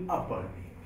अब बढ़ रही है।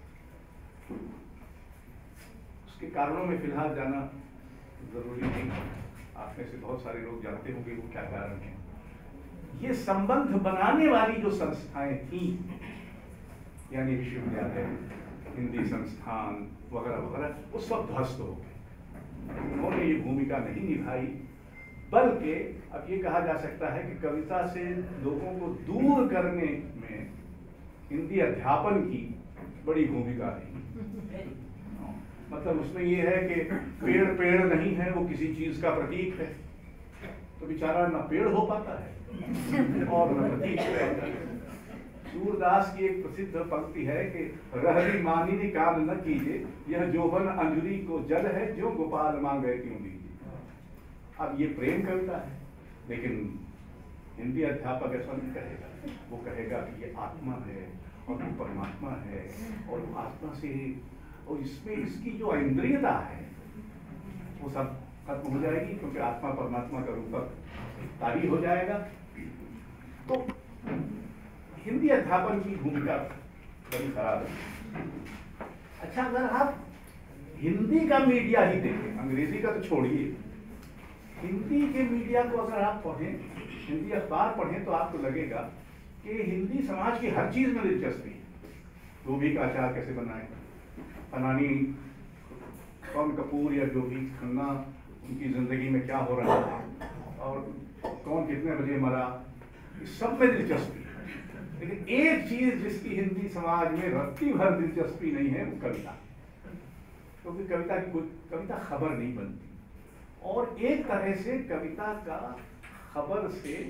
उसके कारणों में फिलहाल जाना जरूरी नहीं है, आप में से बहुत सारे लोग जानते होंगे वो क्या कारण है। ये संबंध बनाने वाली जो संस्थाएं थी, यानी विश्वविद्यालय, हिंदी संस्थान वगैरह वगैरह, वो सब ध्वस्त हो गए। उन्होंने ये भूमिका नहीं निभाई, बल्कि अब ये कहा जा सकता है कि कविता से लोगों को दूर करने में हिंदी अध्यापन की बड़ी भूमिका रही। मतलब उसमें ये है कि पेड़ पेड़ नहीं है, वो किसी चीज का प्रतीक है, तो बेचारा न पेड़ हो पाता है और न प्रतीक रहता है। सूरदास की एक प्रसिद्ध पंक्ति है कि रहरी मानिनी काल न कीजिए, यह जोबन अंजुरी को जल है, जो गोपाल मांगे क्यों दीजिए। अब ये प्रेम कविता है, लेकिन हिंदी अध्यापक ऐसा नहीं कहेगा, वो कहेगा कि ये आत्मा है और वो परमात्मा है, और वो आत्मा से, और इसमें इसकी जो इंद्रियता है वो सब खत्म हो जाएगी, क्योंकि आत्मा परमात्मा का रूपक तारी हो जाएगा। तो हिंदी अध्यापन की भूमिका बड़ी खराब है। अच्छा, अगर आप हिंदी का मीडिया ही देखें, अंग्रेजी का तो छोड़िए, हिंदी के मीडिया को अगर आप पढ़ें, हिंदी अखबार पढ़ें, तो आपको लगेगा कि हिंदी समाज की हर चीज में दिलचस्पी है। गोभी का अचार कैसे बनाए, फलानी कौन कपूर या जो भी खन्ना, उनकी जिंदगी में क्या हो रहा है, और कौन कितने बजे मरा, इस सब में दिलचस्पी है। लेकिन एक चीज जिसकी हिंदी समाज में रत्ती भर दिलचस्पी नहीं है, वो कविता। क्योंकि कविता की कोई कविता खबर नहीं बनती, और एक तरह से कविता का खबर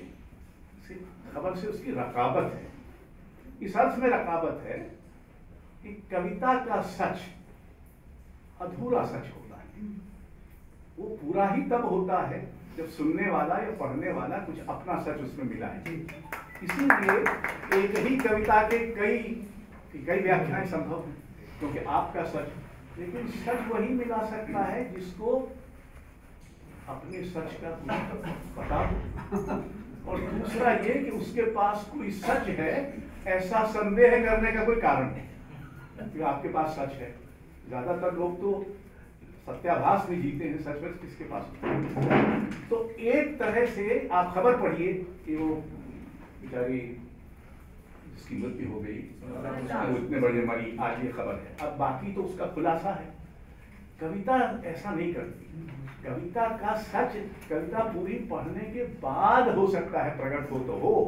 से उसकी रकाबत है। इस अर्थ में रकाबत है कि कविता का सच अधूरा सच होता है, वो पूरा ही तब होता है जब सुनने वाला या पढ़ने वाला कुछ अपना सच उसमें मिला है। इसीलिए एक ही कविता के कई व्याख्याएं संभव हैं, क्योंकि आपका सच, लेकिन सच वही मिला सकता है जिसको अपने सच का पता हो, और दूसरा ये कि उसके पास कोई सच है ऐसा संदेह करने का कोई कारण नहीं कि आपके पास सच है। ज्यादातर लोग तो सत्याभास में जीते हैं, सच में किसके पास। तो एक तरह से आप खबर पढ़िए कि वो बेचारी जिसकी मृत्यु हो गई, वो इतने बड़े मरी, आज ये खबर है। अब बाकी तो उसका खुलासा है। कविता ऐसा नहीं करती। कविता का सच, कविता पूरी पढ़ने के बाद हो सकता है प्रकट हो तो हो।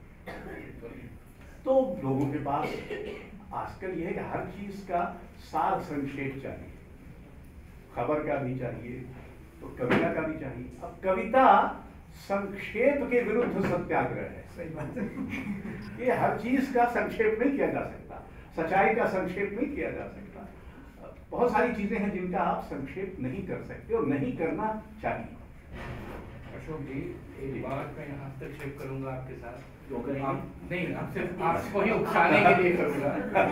तो लोगों के पास आजकल यह है कि हर चीज का सार संक्षेप चाहिए, खबर का भी चाहिए तो कविता का भी चाहिए। अब कविता संक्षेप के विरुद्ध सत्याग्रह है। सही बात है। ये हर चीज का संक्षेप नहीं किया जा सकता, सच्चाई का संक्षेप नहीं किया जा सकता। बहुत सारी चीजें हैं जिनका आप संक्षेप नहीं कर सकते और नहीं करना चाहिए। अशोक जी, एक बात मैं हस्तक्षेप करूंगा आपके साथ। जो करेंगे? नहीं, आपको ही उकसाने के लिए करूंगा।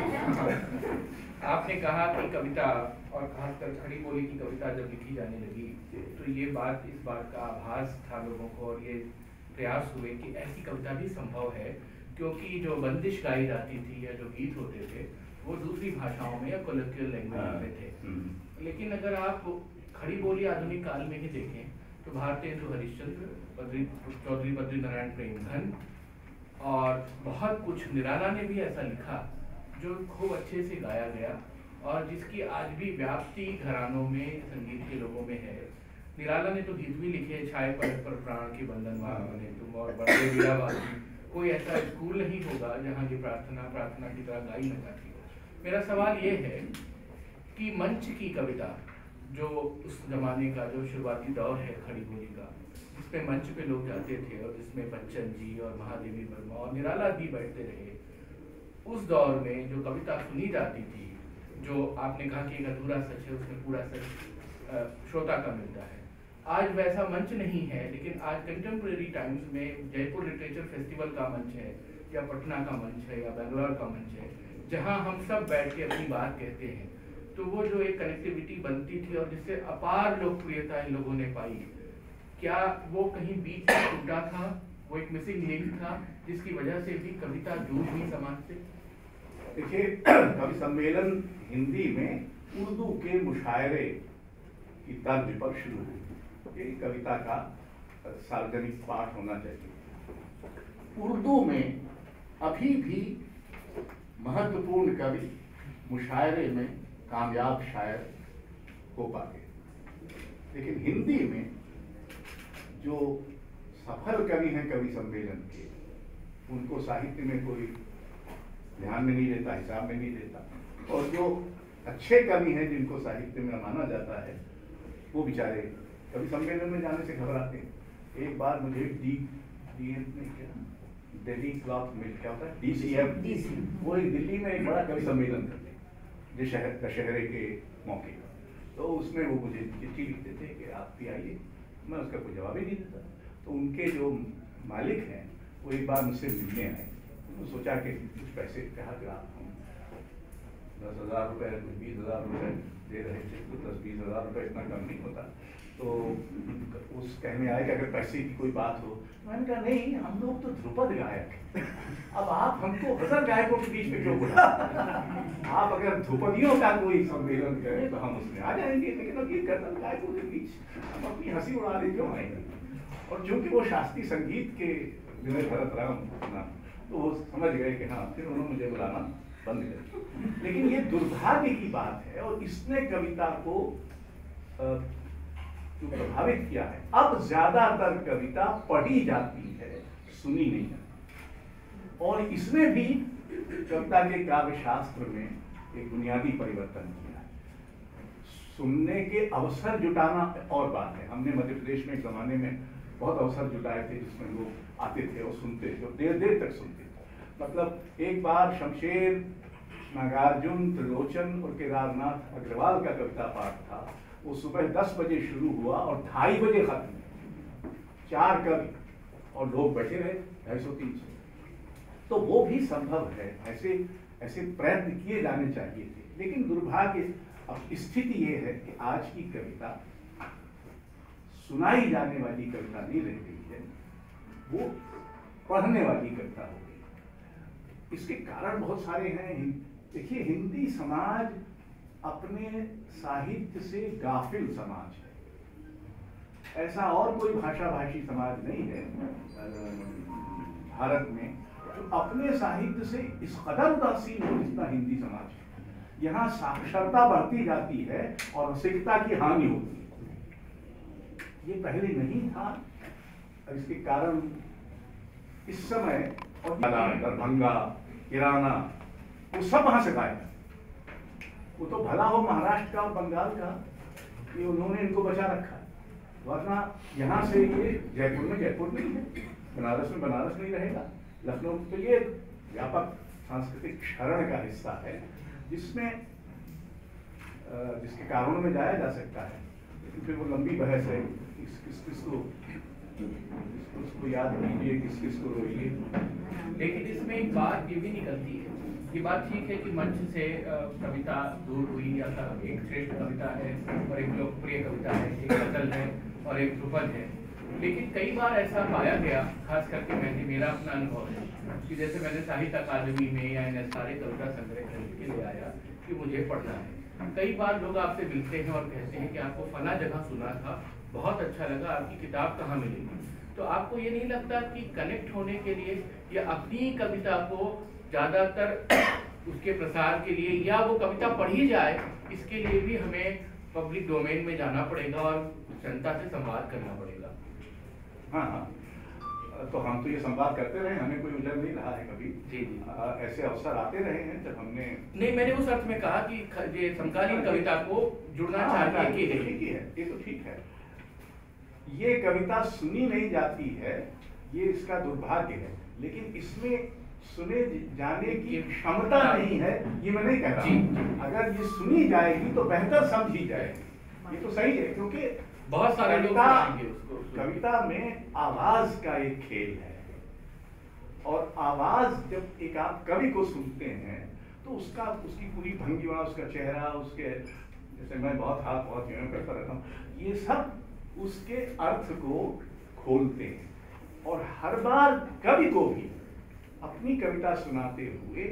आपने कहा कि कविता, और खासकर खड़ी बोली की कविता जब लिखी जाने लगी, तो ये बात, इस बात का आभास था लोगों को, और ये प्रयास हुए कि ऐसी कविता भी संभव है, क्योंकि जो बंदिश गाई जाती थी या जो गीत होते थे वो दूसरी भाषाओं में या कोलोकियल लैंग्वेज में थे। लेकिन अगर आप खड़ी बोली आधुनिक काल में ही देखें तो भारतेंदु हरिश्चंद्र, चौधरी बद्रीनारायण प्रेमधन और बहुत कुछ, निराला ने भी ऐसा लिखा जो खूब अच्छे से गाया गया और जिसकी आज भी व्याप्ति घरानों में, संगीत के लोगों में है। निराला ने तो गीत भी लिखे, छाए पलक पर प्राण की बंधन बने तुम और बड़े वीराबाजी। कोई ऐसा स्कूल नहीं होगा जहाँ ये प्रार्थना की तरह गाई न जाती हो। मेरा सवाल ये है कि मंच की कविता, जो उस जमाने का जो शुरुआती दौर है खड़ी बोली का, जिसमें मंच पे लोग जाते थे और जिसमें बच्चन जी और महादेवी वर्मा और निराला भी बैठते रहे, उस दौर में जो कविता सुनी जाती थी, जो आपने कहा कि एक अधूरा सच है, उसमें पूरा सच श्रोता का मिलता है। आज वैसा मंच नहीं है, लेकिन आज कंटेम्प्रेरी टाइम्स में जयपुर लिटरेचर फेस्टिवल का मंच है, या पटना का मंच है, या बेंगलोर का मंच है, जहां हम सब बैठ के अपनी बात कहते हैं। तो वो जो एक कनेक्टिविटी बनती थी और जिससे अपार लोकप्रियता इन लोगों ने पाई, क्या वो कहीं बीच में टूटा था? वो एक मिसिंग लिंक था जिसकी वजह से भी कविता दूर हुई समाज से? देखिए, कवि सम्मेलन हिंदी में उर्दू के मुशायरे की तर्ज पर शुरू हुई। ये कविता का सार्वजनिक पाठ होना चाहिए। उर्दू में अभी भी महत्वपूर्ण कवि मुशायरे में कामयाब शायर हो पाते, लेकिन हिंदी में जो सफल कवि हैं कवि सम्मेलन के, उनको साहित्य में कोई ध्यान में नहीं लेता, हिसाब में नहीं लेता। और जो अच्छे कवि हैं जिनको साहित्य में माना जाता है, वो बेचारे कवि सम्मेलन में जाने से घबराते हैं। एक बार मुझे दिल्ली क्लॉथ मिल क्या होता है, DCM, वो दिल्ली में एक बड़ा कवि सम्मेलन करते हैं दशहरे के मौके पर। तो उसमें वो मुझे चिट्ठी लिखते थे कि आप भी आइए, मैं उसका कोई जवाब ही नहीं देता। तो उनके जो मालिक हैं वो एक बार मुझसे मिलने आए, तो सोचा कि कुछ पैसे, कहा कि आप हम 10,000 रुपये 20,000 रुपये दे रहे थे, तो 10-20 हज़ार रुपये इतना कम नहीं होता। तो उस कहने आए कि अगर पैसे की कोई बात हो। मैंने कहा नहीं, हम लोग तो ध्रुपद गायक, अब आप हमको गजल गायकों के बीच में क्यों बुला? आप अगर ध्रुपदियों का कोई सम्मेलन करें तो हम उसमें आ जाएंगे, लेकिन अब ये गजल गायकों के बीच हम अपनी हंसी उड़ाने क्यों आएंगे? और चूंकि वो शास्त्रीय संगीत के विनय भरत राम ना, तो वो समझ गए कि हाँ, फिर उन्होंने मुझे बुलाना बंद कर दिया। लेकिन ये दुर्भाग्य की बात है, और इसने कविता को जो प्रभावित किया है, अब ज्यादातर कविता पढ़ी जाती है, सुनी नहीं जाती। और इसने भी कविता के काव्य शास्त्र में एक बुनियादी परिवर्तन किया है। सुनने के अवसर जुटाना और बात है। हमने मध्य प्रदेश में एक जमाने में बहुत अवसर जुटाए थे जिसमें लोग आते थे और सुनते थे, और देर देर तक सुनते थे। मतलब एक बार शमशेर, नागार्जुन, त्रिलोचन और केदारनाथ अग्रवाल का कविता पाठ था। वो सुबह 10 बजे शुरू हुआ और 2:30 बजे खत्म। 4 कवि और लोग बैठे रहे 250-300। तो वो भी संभव है, ऐसे प्रयत्न किए जाने चाहिए थे। लेकिन दुर्भाग्य अब स्थिति ये है कि आज की कविता सुनाई जाने वाली कविता नहीं रह गई है, वो पढ़ने वाली कविता हो गई। इसके कारण बहुत सारे हैं। देखिए, हिंदी समाज अपने साहित्य से गाफिल समाज है। ऐसा और कोई भाषा भाषी समाज नहीं है भारत में जो अपने साहित्य से इस कदर उदासीन हो जितना हिंदी समाज है। यहाँ साक्षरता बढ़ती जाती है और रसिकता की हानि होती है। ये पहले नहीं था, और इसके कारण इस समय और दरभंगा, किराना, वो सब वहां से गायब। वो तो भला हो महाराष्ट्र का और बंगाल का, ये उन्होंने इनको बचा रखा, वरना यहाँ से ये जयपुर में जयपुर नहीं है, बनारस में बनारस नहीं रहेगा, लखनऊ। तो ये व्यापक सांस्कृतिक क्षरण का हिस्सा है जिसमें जिसके कारणों में जाया जा सकता है। लेकिन फिर वो लंबी बहस है, किसको याद कीजिए, किसको रोइए। लेकिन इसमें एक बात ये भी निकलती है, ये बात ठीक है कि मंच से कविता दूर हुई, या एक श्रेष्ठ कविता है और एक लोकप्रिय कविता है, एक गजल है और एक ध्रुपद है। लेकिन कई बार ऐसा पाया गया, खास करके मेरा अपना अनुभव है कि जैसे मैंने साहित्य अकादमी में या इन सारे कविता संग्रह खरीद के ले आया कि मुझे पढ़ना है। कई बार लोग आपसे मिलते हैं और कहते हैं कि आपको फला जगह सुना था, बहुत अच्छा लगा, आपकी किताब कहाँ मिलेगी? तो आपको ये नहीं लगता कि कनेक्ट होने के लिए या अपनी कविता को ज़्यादातर उसके प्रसार के लिए, या वो कविता पढ़ी जाए, इसके लिए भी हमें पब्लिक डोमेन में जाना पड़ेगा और जनता से संवाद करना पड़ेगा? हाँ हाँ, तो हम तो ये संवाद करते रहे, हमें कोई उलझन नहीं रहा है कभी। जी जी। ऐसे अवसर आते रहे हैं जब हमने, नहीं, मैंने उस अर्थ में कहा कि ये समकालीन कविता को जुड़ना चाहिए कि नहीं, ये तो ठीक है। ये कविता सुनी नहीं जाती है, ये इसका दुर्भाग्य है, लेकिन इसमें सुने जाने की क्षमता नहीं है, ये मैं नहीं कह रहा हूँ। अगर ये सुनी जाएगी तो बेहतर समझी जाएगी, ये तो सही है, क्योंकि बहुत सारे लोग उसको। कविता में आवाज का एक खेल है, और आवाज जब एक आप कवि को सुनते हैं तो उसकी पूरी भंगिमा, उसका चेहरा, उसके, जैसे मैं बहुत करता रहता हूँ, ये सब उसके अर्थ को खोलते हैं। और हर बार कवि को भी अपनी कविता सुनाते हुए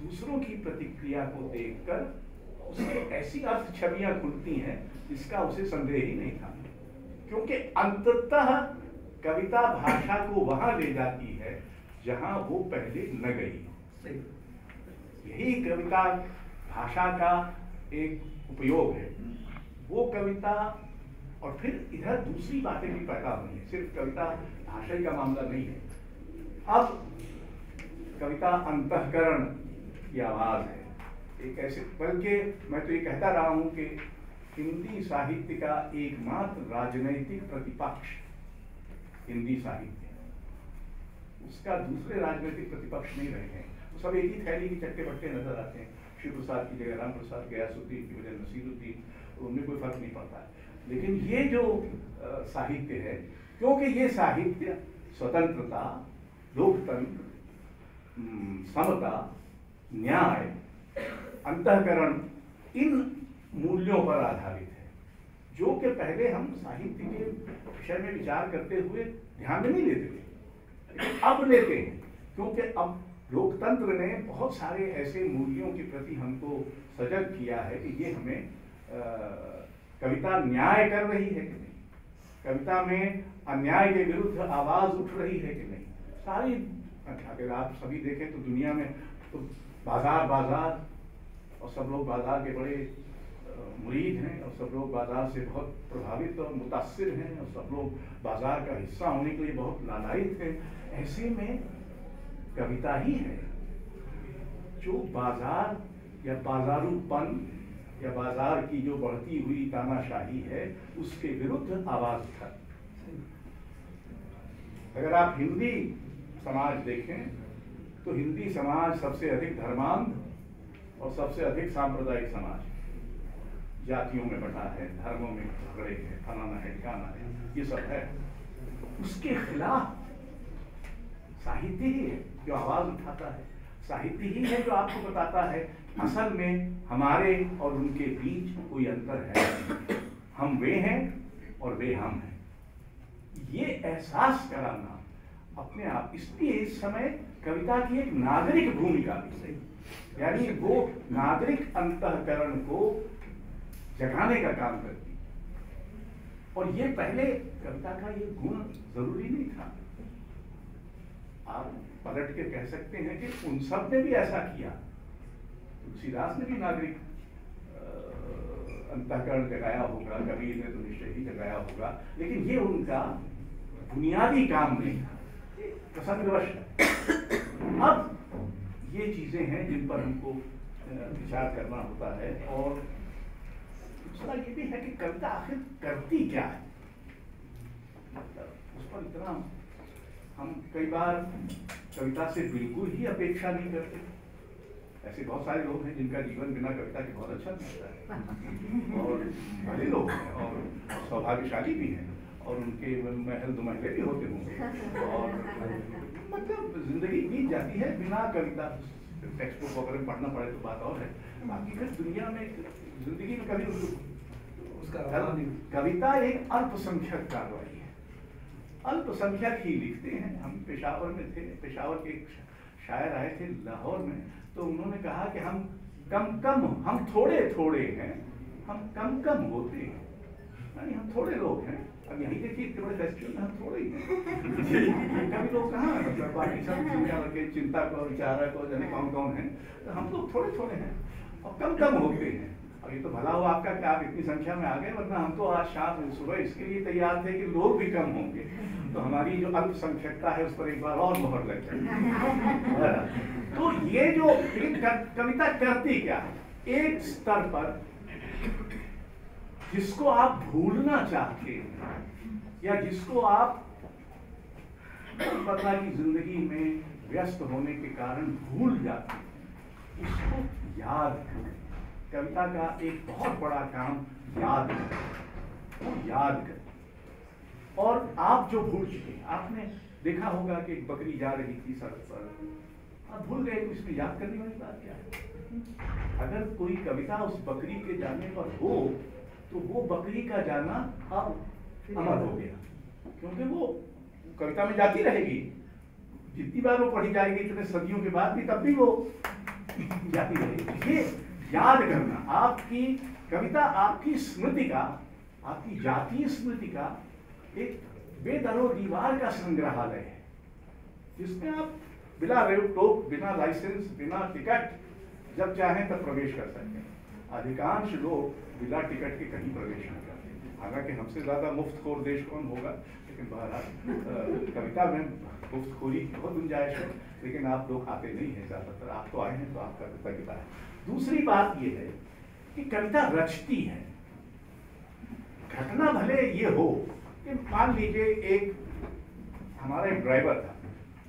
दूसरों की प्रतिक्रिया को देखकर उसमें ऐसी अर्थ छवियां खुलती हैं जिसका उसे संदेह ही नहीं था, क्योंकि अंततः कविता भाषा को वहां ले जाती है जहां वो पहले न गई। यही कविता भाषा का एक उपयोग है। वो कविता, और फिर इधर दूसरी बातें भी पैदा हुई है, सिर्फ कविता भाषा ही का मामला नहीं है। अब कविता अंतःकरण की आवाज है, एक ऐसे, बल्कि मैं तो ये कहता रहा हूं कि हिंदी साहित्य का एकमात्र राजनैतिक प्रतिपक्ष हिंदी साहित्य, उसका दूसरे राजनीतिक प्रतिपक्ष नहीं रहे हैं। वो सब एक ही थैली के चट्टे बट्टे नजर आते हैं। शिव प्रसाद की जगह राम प्रसाद, गयासुद्दीन की वजह नसीरुद्दीन, उनमें कोई फर्क नहीं पड़ता है। लेकिन ये जो साहित्य है, क्योंकि ये साहित्य स्वतंत्रता, लोकतंत्र, समता, न्याय, अंतःकरण, इन मूल्यों पर आधारित है, जो कि पहले हम साहित्य के विषय में विचार करते हुए ध्यान में नहीं लेते थे, लेकिन अब लेते हैं, क्योंकि अब लोकतंत्र ने बहुत सारे ऐसे मूल्यों के प्रति हमको सजग किया है कि ये हमें कविता न्याय कर रही है कि नहीं, कविता में अन्याय के विरुद्ध आवाज उठ रही है कि नहीं। सारी, अगर आप सभी देखें तो दुनिया में तो बाजार, और सब लोग बाजार के बड़े मुरीद हैं, और सब लोग बाजार से बहुत प्रभावित और मुतासिर हैं, और सब लोग बाजार का हिस्सा होने के लिए बहुत लालायित हैं। ऐसे में कविता ही है जो बाजार या बाजारूपन या बाजार की जो बढ़ती हुई तानाशाही है उसके विरुद्ध आवाज उठाती। अगर आप हिंदी समाज देखें तो हिंदी समाज सबसे अधिक धर्मांध और सबसे अधिक सांप्रदायिक समाज, जातियों में बटा है, धर्मों में झगड़े हैं, फलाना है, ठिकाना है, ये सब है। उसके खिलाफ साहित्य ही है जो आवाज उठाता है, साहित्य ही है जो आपको बताता है असल में हमारे और उनके बीच कोई अंतर है, हम वे हैं और वे हम हैं। ये एहसास कराना अपने आप, इसलिए इस समय कविता की एक नागरिक भूमिका भी सही, यानी वो नागरिक अंतःकरण को जगाने का काम करती। और ये पहले कविता का ये गुण जरूरी नहीं था। आप पलट के कह सकते हैं कि उन सब ने भी ऐसा किया, तुलसीदास ने भी नागरिक अंतःकरण जगाया होगा, कबीर ने तो निश्चय ही जगाया होगा, लेकिन ये उनका बुनियादी काम नहीं था, प्रसंगवश है। अब ये चीजें हैं जिन पर हमको विचार करना होता है। और दूसरा ये भी है कि कविता आखिर करती क्या है, उस पर इतना हम कई बार कविता से बिल्कुल ही अपेक्षा नहीं करते। ऐसे बहुत सारे लोग हैं जिनका जीवन बिना कविता के बहुत अच्छा लगता है, और भले लोग हैं और सौभाग्यशाली भी हैं, और उनके महल दो महले भी होते होंगे, और मतलब जिंदगी बीत जाती है बिना कविता। टेक्स्ट बुक वगैरह पढ़ना पड़े तो बात और है, बाकी फिर दुनिया में जिंदगी में कभी उसका कविता एक अल्पसंख्यक कार्रवाई है, अल्पसंख्यक ही लिखते हैं। हम पेशावर में थे, पेशावर के एक शायर आए थे लाहौर में, तो उन्होंने कहा कि हम कम हम थोड़े हैं, हम कम होते हैं, यानी हम थोड़े लोग हैं। अब यही देखिए इतने बड़े फेस्टिवल में हम थोड़े ही हैं, कभी लोग कहाँ हैं, मतलब बाकी सब दुनिया भर के चिंतक और विचारक और जाने कौन हैं, तो हम लोग थोड़े हैं और कम होते हैं। और ये तो भला हो आपका कि आप इतनी संख्या में आ गए, वरना हम तो आज शाम सुबह इसके लिए तैयार थे कि लोग भी कम होंगे, तो हमारी जो अल्पसंख्यकता है उस पर एक बार और मोहर लग जाए। तो ये जो कविता करती क्या है, एक स्तर पर जिसको आप भूलना चाहते हैं या जिसको आप रोजमर्रा की जिंदगी में व्यस्त होने के कारण भूल जाते हैं, उसको याद करें। कविता का एक बहुत बड़ा काम याद करें, वो याद करें। और आप जो भूल चुके हैं, आपने देखा होगा कि एक बकरी जा रही थी सड़क पर, आप भूल गए, तो इसमें याद करने वाली बात क्या है। अगर कोई कविता उस बकरी के जाने पर हो तो वो बकरी का जाना अब अमर हो गया, क्योंकि वो कविता में जाती रहेगी, जितनी बार वो पढ़ी जाएगी इतने सदियों के बाद भी, तब भी वो जाती रहेगी। ये याद करना, आपकी कविता आपकी स्मृति का, आपकी जातीय स्मृति का एक बेदरो दीवार का संग्रहालय है, जिसमें आप बिना रोक, बिना लाइसेंस, बिना टिकट जब चाहें तब प्रवेश कर सकते हैं। अधिकांश लोग बिना टिकट के कहीं प्रवेश नहीं करते। हालांकि हमसे ज़्यादा मुफ्तखोर देश कौन होगा, लेकिन बहरहाल कविता में मुफ्तखोरी की बहुत गुंजाइश है, लेकिन आप लोग आते नहीं हैं ज़्यादातर। आप तो आए हैं तो आपका कृतज्ञता है। दूसरी बात ये है कि कविता रचती है। घटना भले ये हो कि मान लीजिए एक हमारा एक ड्राइवर था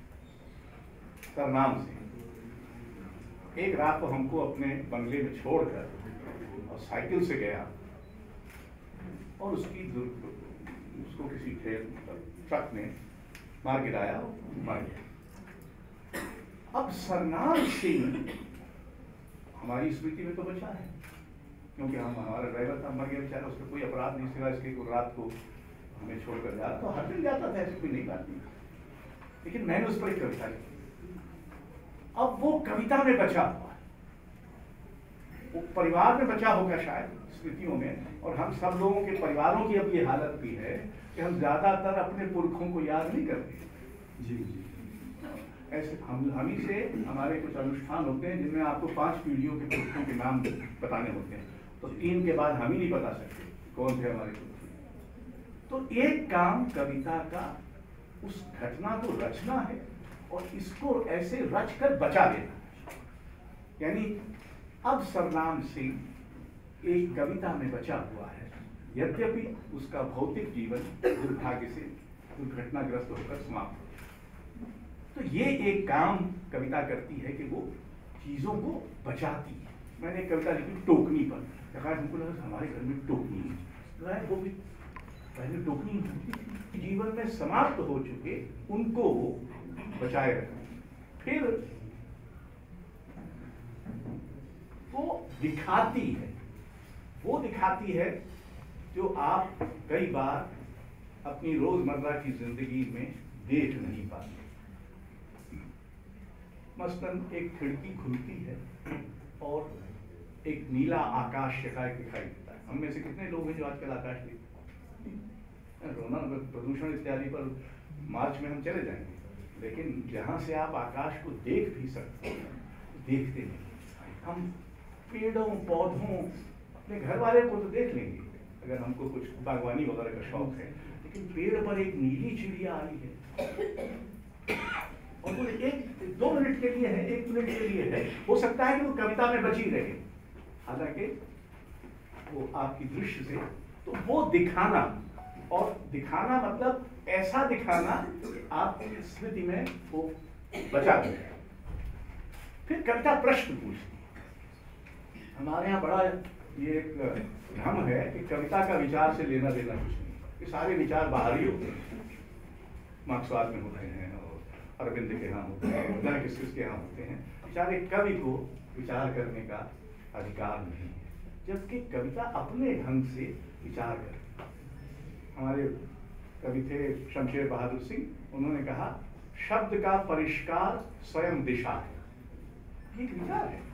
सरनाम से, एक रात को हमको अपने बंगले में छोड़कर और साइकिल से गया और उसको किसी ट्रक ने मार गिराया और मर गया। अब सरनाम सिंह हमारी स्मृति में तो बचा है, क्योंकि हमारा ड्राइवर था, मर गया बेचारा, उसका कोई अपराध नहीं, सिवा इसके रात को हमें छोड़कर जा, तो हर दिन जाता था, ऐसी कोई नई बात नहीं। लेकिन मैंने उस पर एक कविता लिखी। अब वो कविता में बचा हुआ है, वो परिवार में बचा होगा शायद स्मृतियों में, और हम सब लोगों के परिवारों की अब ये हालत भी है कि हम ज्यादातर अपने पुरखों को याद नहीं करते। जी जी, ऐसे हम ही से हमारे कुछ अनुष्ठान होते हैं जिनमें आपको 5 पीढ़ियों के पुरखों के नाम बताने होते हैं, तो 3 के बाद हम ही नहीं बता सकते कौन थे हमारे पुरख। तो एक काम कविता का उस घटना को रचना है और इसको ऐसे रच कर बचा देना। यानी अब सरनाम सिंह एक कविता में बचा हुआ है, यद्यपि उसका भौतिक जीवन दुर्भाग्य से दुर्घटनाग्रस्त होकर समाप्त हो। तो ये एक काम कविता करती है कि वो चीजों को बचाती है। मैंने एक कविता लिखी टोकनी पर, हमको लगा हमारे घर में टोकनी है, वो भी पहले टोकनी जीवन में समाप्त हो चुके उनको बचाए रखना। फिर वो दिखाती है जो आप कई बार अपनी रोजमर्रा की जिंदगी में देख नहीं पाते। मसलन एक खिड़की खुलती है और एक नीला आकाश दिखाई देता है। हम में से कितने लोग हैं जो आजकल आकाश देखते हैं? रोना प्रदूषण इत्यादि पर मार्च में हम चले जाएंगे, लेकिन जहाँ से आप आकाश को देख भी सकते हैं, देखते नहीं। हम पेड़ों पौधों, अपने घर वाले को तो देख लेंगे अगर हमको कुछ बागवानी वगैरह का शौक है, लेकिन पेड़ पर एक नीली चिड़िया आई है और वो 1-2 मिनट के लिए है, 1 मिनट के लिए है, हो सकता है कि वो कविता में बची रहे, हालांकि वो आपकी दृश्य से, तो वो दिखाना, और दिखाना मतलब ऐसा दिखाना आपकी स्मृति में वो बचा दे। फिर कविता प्रश्न पूछती है। हमारे यहाँ बड़ा ये एक भ्रम है कि कविता का विचार से लेना देना कुछ नहीं, ये सारे विचार बाहरी होते हैं, मार्क्सवाद में होते हैं और अरविंद के यहाँ होते हैं, न किसके यहाँ होते हैं। विचार एक कवि को विचार करने का अधिकार नहीं है, जबकि कविता अपने ढंग से विचार करे। हमारे कवि थे शमशेर बहादुर सिंह, उन्होंने कहा शब्द का परिष्कार स्वयं दिशा है। ये विचार है।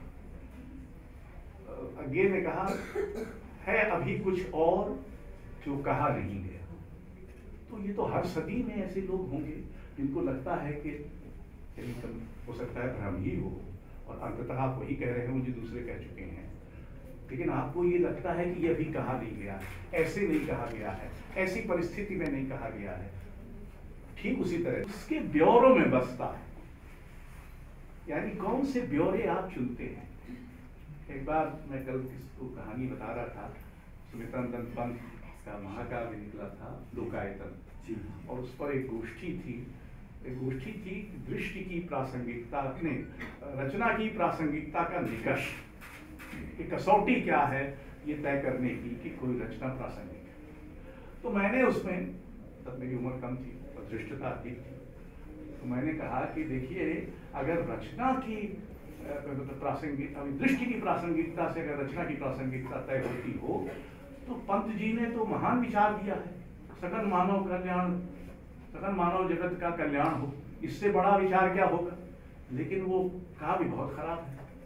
अज्ञे ने कहा है अभी कुछ और जो कहा नहीं गया। तो ये तो हर सदी में ऐसे लोग होंगे जिनको लगता है कि हो सकता है भ्रम ही हो और अंततः आप वही कह रहे हैं मुझे दूसरे कह चुके हैं, लेकिन आपको ये लगता है कि ये अभी कहा नहीं गया, ऐसे नहीं कहा गया है, ऐसी परिस्थिति में नहीं कहा गया है। ठीक उसी तरह इसके ब्यौरों में बसता है, यानी कौन से ब्यौरे आप चुनते हैं। एक बार मैं कल किसको कहानी बता रहा था, सुमित्रानंद पंत का महाकाव्य निकला था लोकायतन, और उस पर एक गोष्ठी थी दृष्टि की प्रासंगिकता, अपने रचना की प्रासंगिकता का निकष, कि कसौटी क्या है ये तय करने की कि कोई रचना प्रासंगिक है। तो मैंने उसमें, तब मेरी उम्र कम थी और दृष्टता अधिक थी, तो मैंने कहा कि देखिए अगर रचना की प्रासंगिक, दृष्टि की प्रासंगिकता से अगर रचना की प्रासंगिकता तय होती हो तो पंत जी ने तो महान विचार दिया है, सकल मानव कल्याण, सकल मानव जगत का कल्याण हो, इससे बड़ा विचार क्या होगा। लेकिन वो काव्य बहुत खराब है,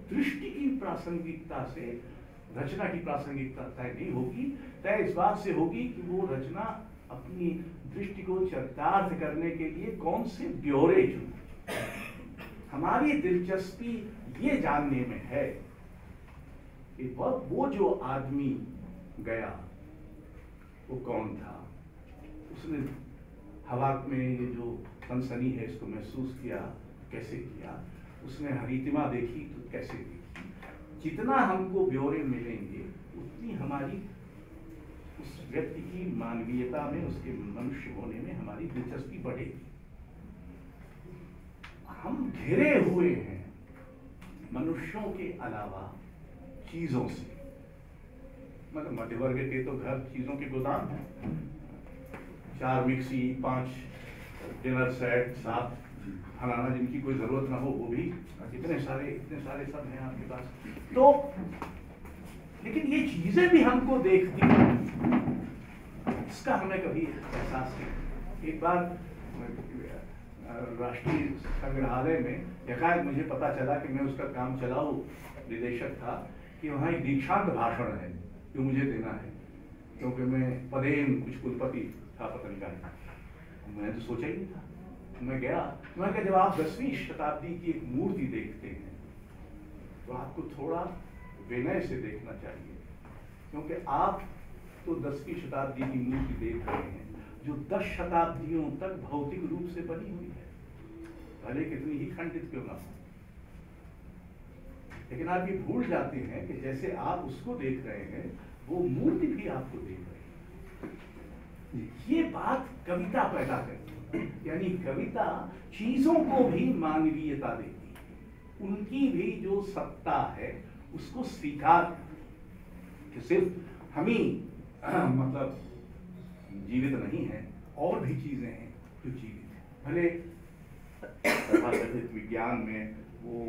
दृष्टि की प्रासंगिकता से रचना की प्रासंगिकता तय नहीं होगी, तय इस बात से होगी कि वो रचना अपनी दृष्टि को चरितार्थ करने के लिए कौन से ब्यौरे चुने। हमारी दिलचस्पी ये जानने में है कि वो जो आदमी गया वो कौन था, उसने हवा में ये जो सनसनी है इसको महसूस किया कैसे किया, उसने हरितिमा देखी तो कैसे देखी। जितना हमको ब्यौरे मिलेंगे उतनी हमारी उस व्यक्ति की मानवीयता में, उसके मनुष्य होने में हमारी दिलचस्पी बढ़ेगी। हम घिरे हुए हैं मनुष्यों के अलावा चीजों से, मतलब मध्य वर्ग के तो घर चीजों के गोदाम हैं, 4 मिक्सी, 5 डिनर सेट, 7 फलाना जिनकी कोई जरूरत ना हो वो भी, इतने सारे सब हैं आपके पास। तो लेकिन ये चीजें भी हमको देखती हैं, इसका हमें कभी एहसास नहीं। एक बार राष्ट्रीय संग्रहालय में एकाएक मुझे पता चला कि मैं उसका काम चलाऊ निदेशक था कि वहाँ एक दीक्षांत भाषण है जो मुझे देना है, क्योंकि मैं पदेन कुछ कुलपति था पता नहीं का, मैंने तो सोचा ही नहीं था। मैं गया, मैं कहा जब आप 10वीं शताब्दी की एक मूर्ति देखते हैं तो आपको थोड़ा विनय से देखना चाहिए, क्योंकि आप तो 10वीं शताब्दी की मूर्ति देख रहे हैं जो 10 शताब्दियों तक भौतिक रूप से बनी हुई है, भले कितनी ही खंडित क्यों ना हो। लेकिन आप ये भूल जाते हैं कि जैसे आप उसको देख रहे हैं वो मूर्ति भी आपको देख रही है। ये बात कविता पैदा करती है, यानी कविता चीजों को भी मानवीयता देती है, उनकी भी जो सत्ता है उसको स्वीकार कि सिर्फ हम ही मतलब जीवित नहीं है, और भी चीजें हैं जो जीवित है। भले तथाकथित विज्ञान में वो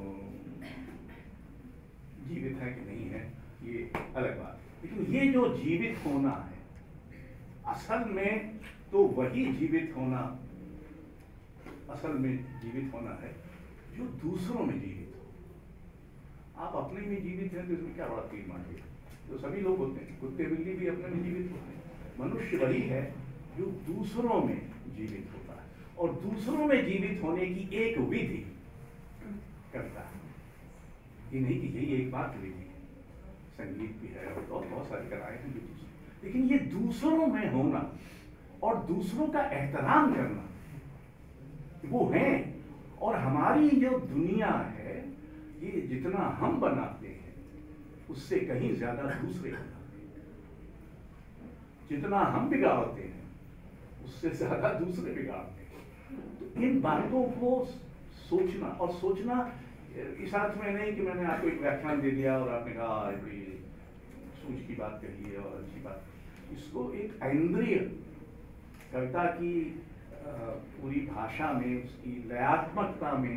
जीवित है कि नहीं है ये अलग बात, लेकिन ये जो जीवित होना है असल में तो वही जीवित होना, असल में जीवित होना है जो दूसरों में जीवित हो। आप अपने में जीवित हैं तो इसमें क्या बड़ा तीर मांगे, तो सभी लोग होते हैं, कुत्ते बिल्ली भी अपने में जीवित होते हैं। मनुष्य वही है जो दूसरों में जीवित होता है, और दूसरों में जीवित होने की एक विधि कविता है। ये नहीं कि यही एक बात विधि है, संगीत भी है और बहुत सारी कलाएं हैं जो दूसरे, लेकिन ये दूसरों में होना और दूसरों का एहतराम करना वो है। और हमारी जो दुनिया है ये जितना हम बनाते हैं उससे कहीं ज्यादा दूसरे बनाते हैं, जितना हम बिगाड़ते हैं उससे ज्यादा दूसरे बिगाड़ते हैं। तो इन बातों को सोचना, और सोचना इस अर्थ में नहीं कि मैंने आपको एक व्याख्यान दे दिया और आपने कहा बड़ी सूझ की बात कही है और अच्छी बात, इसको एक ऐन्द्रिय कविता की पूरी भाषा में, उसकी लयात्मकता में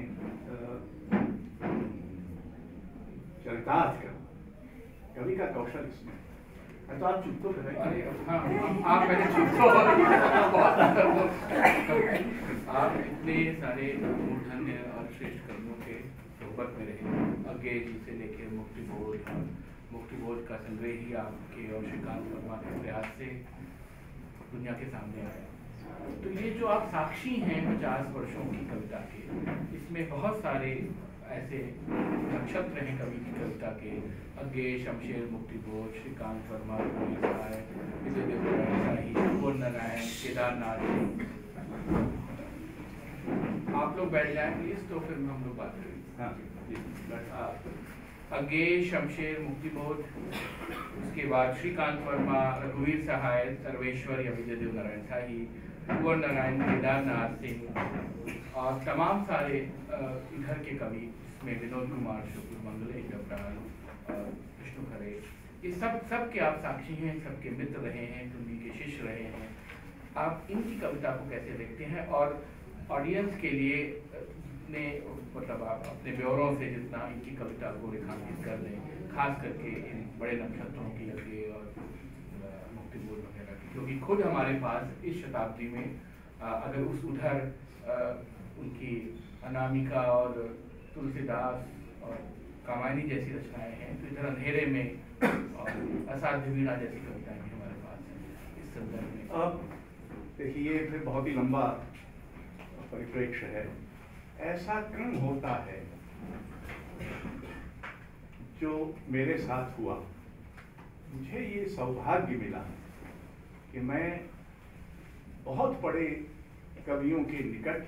चरितार्थ करना कवि का कौशल इसमें है। तो आप चुप तो करेंगे, आप पहले चुप तो आप इतने सारे मूर्धन्य और श्रेष्ठ कर्मों के सोबत में रहे, अज्ञे जी से लेकर मुक्तिबोध का संग्रह ही आपके और श्रीकांत वर्मा के प्रयास से दुनिया के सामने आया। तो ये जो आप साक्षी हैं 50 वर्षों की कविता के, इसमें बहुत सारे ऐसे नक्षत्र हैं कवि की कविता के, अज्ञे, शमशेर, मुक्तिबोध, श्रीकांत वर्मा, विजय देवनारायण, नारायण, केदारनाथ। आप लोग बैठ जाएं प्लीज, तो फिर हम लोग बात करेंगे। अज्ञे, शमशेर, मुक्तिबोध, उसके बाद श्रीकांत वर्मा, रघुवीर सहाय, सर्वेश्वर या विजय देवनारायण शाही, कुंवर नारायण, केदारनाथ सिंह और तमाम सारे इधर के कवि, इसमें विनोद कुमार शुक्ल, मंगलेश डबराल और विष्णु खरे, ये सब के आप साक्षी हैं, सबके मित्र रहे हैं, उन्हीं के शिष्य रहे हैं। आप इनकी कविता को कैसे देखते हैं, और ऑडियंस के लिए ने मतलब आप अपने ब्यौरों से जितना इनकी कविता को रेखांकित कर लें, खास करके इन बड़े नक्षत्रों की अज्ञे और मुक्तिबोध वगैरह की, क्योंकि खुद हमारे पास इस शताब्दी में अगर उधर उनकी अनामिका और तुलसीदास और कामायनी जैसी रचनाएं हैं, तो इधर अंधेरे में और असाध्य वीणा जैसी कविताएं भी हमारे पास हैं इस संदर्भ में। अब देखिए फिर बहुत ही लंबा परिप्रेक्ष्य है। ऐसा क्रम होता है जो मेरे साथ हुआ। मुझे ये सौभाग्य मिला कि मैं बहुत बड़े कवियों के निकट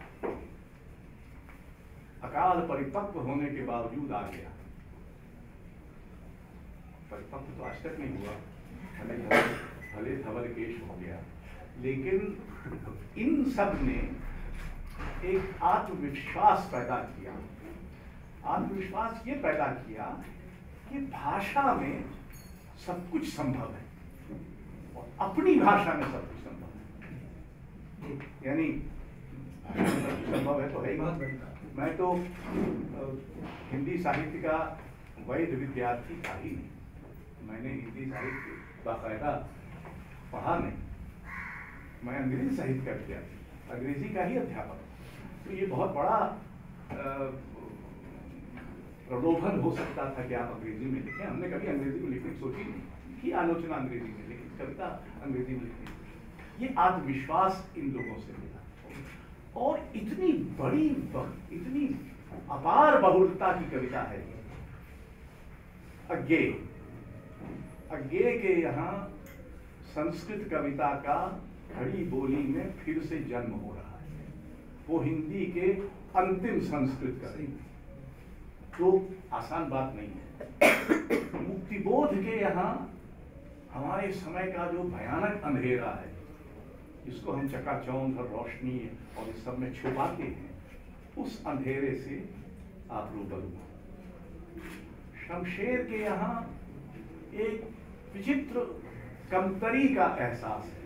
अकाल परिपक्व होने के बावजूद आ गया। परिपक्व तो आज तक नहीं हुआ, भले धवल केश हो गया, लेकिन इन सब ने एक आत्मविश्वास पैदा किया। आत्मविश्वास ये पैदा किया कि भाषा में सब कुछ संभव है और अपनी भाषा में सब कुछ संभव है। यानी संभव है तो है ही। मैं तो हिंदी साहित्य का वैध विद्यार्थी था ही नहीं। मैंने हिंदी साहित्य बाकायदा पढ़ा नहीं। मैं अंग्रेजी साहित्य का विद्यार्थी, अंग्रेजी का ही अध्यापक। तो ये बहुत बड़ा प्रलोभन हो सकता था कि आप अंग्रेजी में लिखें। हमने कभी अंग्रेजी में लिखने की सोची नहीं कि आलोचना अंग्रेजी में लिखी, कविता अंग्रेजी में लिखी। ये आत्मविश्वास इन लोगों से मिला और इतनी बड़ी, इतनी अपार बहुलता की कविता है। अज्ञेय के यहाँ संस्कृत कविता का खड़ी बोली में फिर से जन्म हो रहा है। वो हिंदी के अंतिम संस्कृत कवि, तो आसान बात नहीं है। मुक्तिबोध के यहाँ हमारे समय का जो भयानक अंधेरा है, जिसको हम चकाचौंध और रोशनी और इस सब में छुपाते हैं, उस अंधेरे से आप रूबरू हो। शमशेर के यहाँ एक विचित्र कमतरी का एहसास है।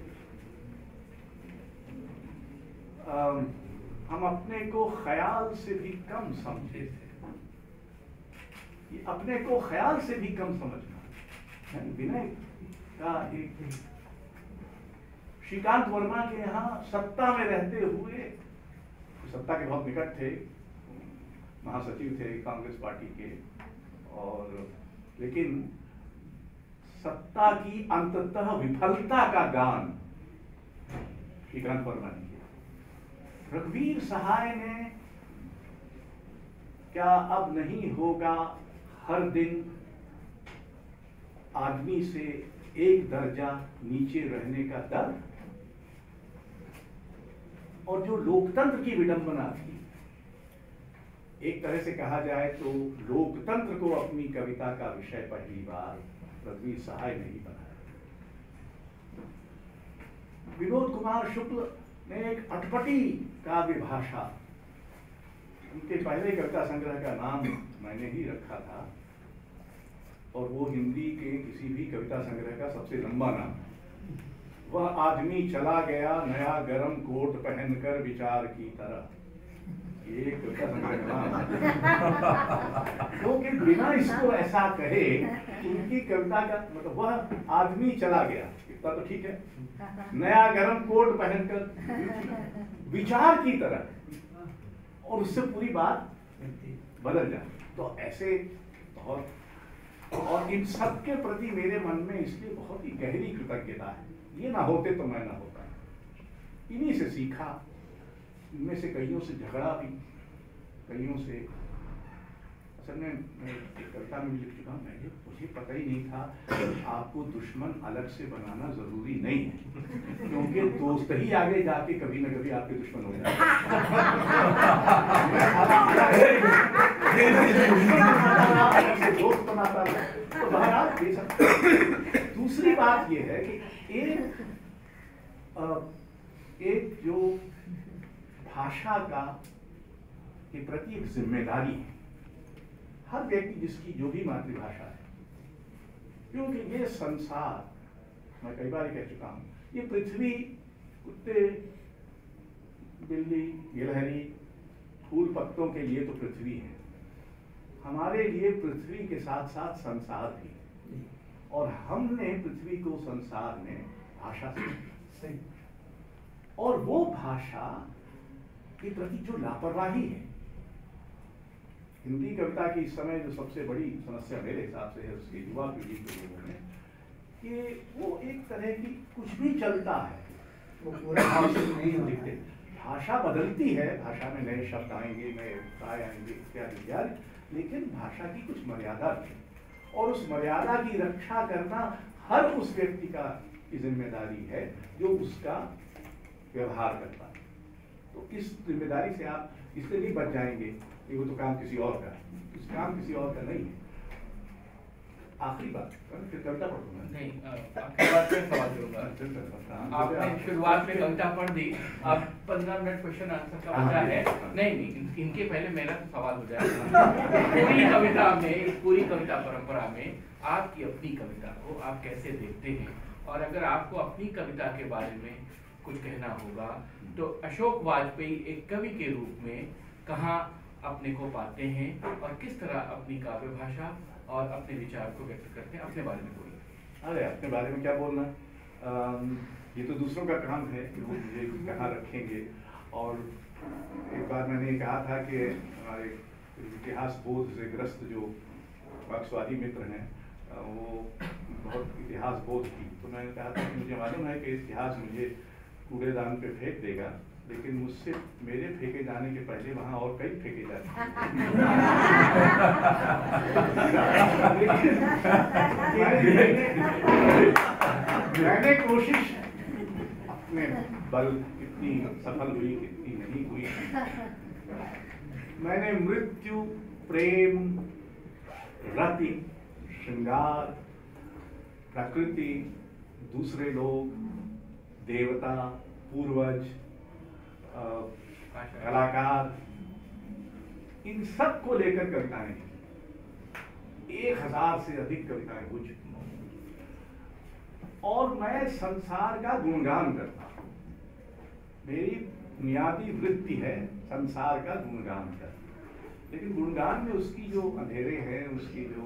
हम अपने को ख्याल से भी कम समझे थे। ये अपने को ख्याल से भी कम समझना, विनय का एक। श्रीकांत वर्मा के यहाँ सत्ता में रहते हुए, सत्ता के बहुत निकट थे, महासचिव थे कांग्रेस पार्टी के, और लेकिन सत्ता की अंततः विफलता का गान श्रीकांत वर्मा ने किया। रघुवीर सहाय ने क्या अब नहीं होगा हर दिन आदमी से एक दर्जा नीचे रहने का दर्द, और जो लोकतंत्र की विडंबना थी, एक तरह से कहा जाए तो लोकतंत्र को अपनी कविता का विषय पहली बार रघुवीर सहाय ने ही बनाया। विनोद कुमार शुक्ल ने एक अटपटी काव्य भाषा, उनके पहले कविता संग्रह का नाम मैंने ही रखा था, और वो हिंदी के किसी भी कविता संग्रह का सबसे लंबा नाम है। वह आदमी चला गया नया गरम कोट पहनकर विचार की तरह, ये कविता संग्रह का नाम है। क्योंकि बिना इसको ऐसा कहे उनकी कविता का मतलब, वह आदमी चला गया, इतना तो ठीक है, नया गरम कोट पहनकर विचार की तरह, और उससे पूरी बात बदल जाए। तो ऐसे बहुत, और इन सब के प्रति मेरे मन में इसलिए बहुत ही गहरी कृतज्ञता है। ये ना होते तो मैं ना होता, इन्हीं से सीखा। इनमें से कईयों से झगड़ा भी, कईयों से, असल में मैं कविता में लिख चुका हूँ, मुझे पता ही नहीं था कि आपको दुश्मन अलग से बनाना जरूरी नहीं है, क्योंकि दोस्त ही आगे जाके कभी न कभी आपके दुश्मन हो जाते हैं। दोस्त बनाता है तो बहरहाल ये सब। दूसरी बात ये है कि एक जो भाषा का के प्रति एक जिम्मेदारी है हर व्यक्ति जिसकी जो भी मातृभाषा है, क्योंकि ये संसार, मैं कई बार कह चुका हूँ, ये पृथ्वी कुत्ते बिल्ली गिलहरी फूल पत्तों के लिए तो पृथ्वी है, हमारे लिए पृथ्वी के साथ साथ संसार भी, और हमने पृथ्वी को संसार में भाषा से, और वो भाषा के प्रति जो लापरवाही है, हिंदी कविता की इस समय जो सबसे बड़ी समस्या मेरे हिसाब से है उसकी युवा पीढ़ी के लोगों में, कि वो एक तरह की कुछ भी चलता है, वो पूरा नहीं दिखते। भाषा बदलती है, भाषा में नए शब्द आएंगे, नए उपाय आएंगे इत्यादि इत्यादि, लेकिन भाषा की कुछ मर्यादा है और उस मर्यादा की रक्षा करना हर उस व्यक्ति की जिम्मेदारी है जो उसका व्यवहार करता है। तो इस जिम्मेदारी से आप इसलिए नहीं बच जाएंगे कि वो तो काम किसी और का है, इस काम किसी और का नहीं है। आखिरी बात, फिर कविता पढ़ूंगा। नहीं, आपकी बात में सवाल करूंगा। आपने शुरुआत में कविता पढ़ दी, अब 15 मिनट क्वेश्चन आंसर का बचा है। नहीं, इनके पहले मेरा तो सवाल हो जाएगा। पूरी कविता में, पूरी कविता परंपरा में आपकी अपनी कविता को आप कैसे देखते हैं, और अगर आपको अपनी कविता के बारे में कुछ कहना होगा तो अशोक वाजपेयी एक कवि के रूप में कहाँ अपने को पाते हैं और किस तरह अपनी काव्य भाषा और अपने विचार को व्यक्त करते हैं, अपने बारे में बोलिए। अरे अपने बारे में क्या बोलना, ये तो दूसरों का काम है कि वो मुझे कहाँ रखेंगे। और एक बार मैंने कहा था कि हमारे इतिहास बोध से ग्रस्त जो मार्क्सवादी मित्र हैं, वो बहुत इतिहास बोध की, तो मैंने कहा था कि मुझे मालूम है कि इतिहास मुझे कूड़ेदान पे फेंक देगा, लेकिन मुझसे मेरे फेंके जाने के पहले वहाँ और कई फेंके जाते मैंने कोशिश अपने बल कितनी सफल हुई कितनी नहीं हुई, मैंने मृत्यु, प्रेम, रति, श्रृंगार, प्रकृति, दूसरे लोग, देवता, पूर्वज, कलाकार, इन सब को लेकर कविताएं 1000 से अधिक कविताएं हो चुकी और मैं संसार का गुणगान करता हूं। मेरी बुनियादी वृत्ति है संसार का गुणगान करना, लेकिन गुणगान में उसकी जो अंधेरे हैं, उसकी जो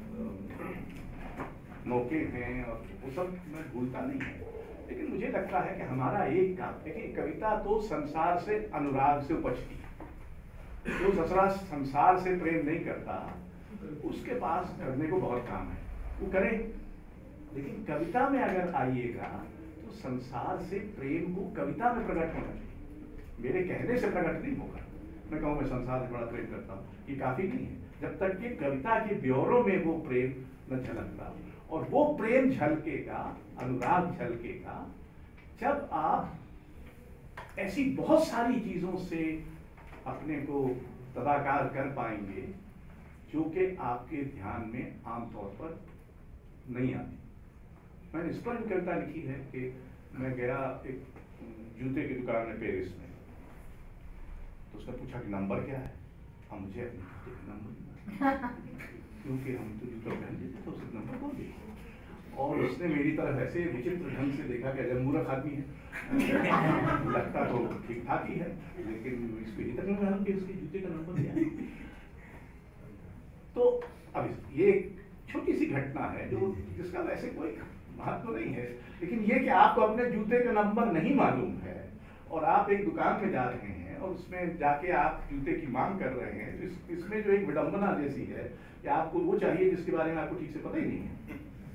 मौके हैं, और वो सब मैं भूलता नहीं है। लेकिन मुझे लगता है कि हमारा एक काम है कि कविता तो संसार से अनुराग से उपजती है। जो ससुरा संसार से प्रेम नहीं करता उसके पास करने को बहुत काम है, वो करे। लेकिन कविता में अगर आइएगा तो संसार से प्रेम को कविता में प्रकट होना चाहिए। मेरे कहने से प्रकट नहीं होगा। मैं कहूँ मैं संसार से बड़ा प्रेम करता हूँ, ये काफी नहीं है जब तक कि कविता के ब्यौरों में वो प्रेम न झलकता। और वो प्रेम झलकेगा, अनुराग झलकेगा जब आप ऐसी बहुत सारी चीजों से अपने को तदाकार कर पाएंगे जो कि आपके ध्यान में आमतौर पर नहीं आती। मैंने इस पर कविता लिखी है कि मैं गया एक जूते की दुकान में पेरिस में, तो उसने पूछा कि नंबर क्या है। हम मुझे अपने जूते का नंबर क्योंकि हम तो जूता पहन लेते तो उसने नंबर बोल दिया। और उसने मेरी तरफ ऐसे विचित्र ढंग से देखा कि जब मूर्ख आदमी है लगता तो ठीक ठाक ही है, लेकिन इसको ही तक नहीं मालूम कि इसके जूते का नंबर क्या है। तो अब ये छोटी सी घटना है जो जिसका वैसे कोई महत्व नहीं है, लेकिन ये कि आपको अपने जूते का नंबर नहीं मालूम है और आप एक दुकान में जा रहे हैं और उसमें जाके आप जूते की मांग कर रहे हैं, तो इसमें जो एक विडंबना जैसी है कि आपको वो चाहिए जिसके बारे में आपको ठीक से पता ही नहीं है।